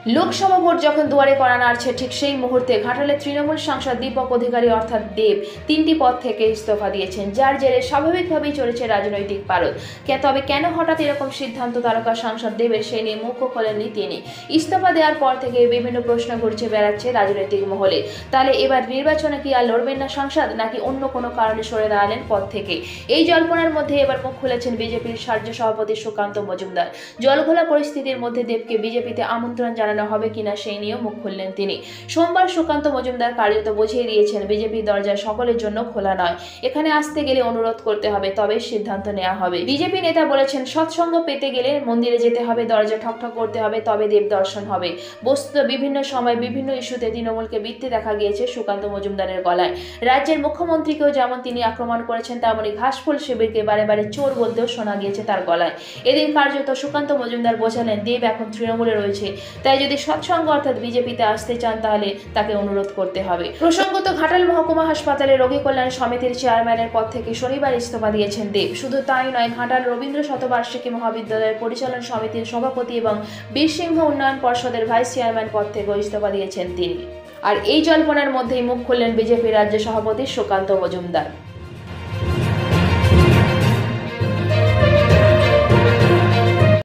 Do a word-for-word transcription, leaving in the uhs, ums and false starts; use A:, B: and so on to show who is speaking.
A: Lok Sabha vote যখন দুয়ারে কড়া নাড়ছে ঠিক সেই মুহূর্তে ঘাটালের তৃণমূল সাংসদ দীপক অধিকারী অর্থাৎ দেব তিনটি পদ থেকে ইস্তফা দিয়েছেন, যার জেরে স্বাভাবিকভাবেই চলেছে রাজনৈতিক পারদ। তবে কেন হঠাৎ এরকম সিদ্ধান্ত তারকা সাংসদ দেবের, সেই নিয়ে মুখ খোলেননি তিনি। ইস্তফা দেওয়ার পর থেকে বিভিন্ন প্রশ্ন ঘুরছে বেড়াচ্ছে রাজনৈতিক মহলে। তাহলে এবার নির্বাচনে কি আর লড়বেন না সাংসদ, নাকি অন্য কোনো কারণে সরে দাঁড়ালেন পদ থেকে? এই জল্পনার মধ্যে এবার মুখ খুলেছেন বিজেপির রাজ্য সভাপতি সুকান্ত মজুমদার। জলঘোলা পরিস্থিতির মধ্যে দেবকে বিজেপিতে আমন্ত্রণ জানানো হবে কিনা সেই নিয়েও মুখ খুললেন তিনি। সোমবার সুকান্ত মজুমদার কার্যত বুঝিয়ে দিয়েছেন, বিজেপির দরজা সকলের জন্য খোলা নয়। এখানে আসতে গেলে অনুরোধ করতে হবে, তবে সিদ্ধান্ত নেওয়া হবে। বিজেপি নেতা বলেছেন, সৎসঙ্গ পেতে গেলে মন্দিরে যেতে হবে, দরজা ঠকঠক করতে হবে, তবে দেব দর্শন হবে। বস্তুত বিভিন্ন সময় বিভিন্ন ইস্যুতে তৃণমূলকে বৃত্তি দেখা গিয়েছে সুকান্ত মজুমদারের গলায়। রাজ্যের মুখ্যমন্ত্রীকেও যেমন তিনি আক্রমণ করেছেন, তেমনি ঘাসফুল শিবিরকে বারে বারে চোর বলতেও শোনা গিয়েছে তার গলায়। এদিন কার্যত সুকান্ত মজুমদার বোঝালেন, দেব এখন তৃণমূলে রয়েছে, তাই যদি সৎসঙ্গ অর্থাৎ বিজেপিতে আসতে চান তাহলে তাকে অনুরোধ করতে হবে। প্রসঙ্গত, ঘাটাল মহকুমা হাসপাতালে রোগী কল্যাণ সমিতির চেয়ারম্যানের পদ থেকে শনিবার ইস্তফা দিয়েছেন দেব। শুধু তাই নয়, ঘাটাল রবীন্দ্র শতবার্ষিকী মহাবিদ্যালয়ের পরিচালন সমিতির সভাপতি এবং বীরসিংহ উন্নয়ন পর্ষদের ভাইস চেয়ারম্যান পদ থেকেও ইস্তফা দিয়েছেন তিনি। আর এই জল্পনার মধ্যেই মুখ খুললেন বিজেপি রাজ্য সভাপতি সুকান্ত মজুমদার।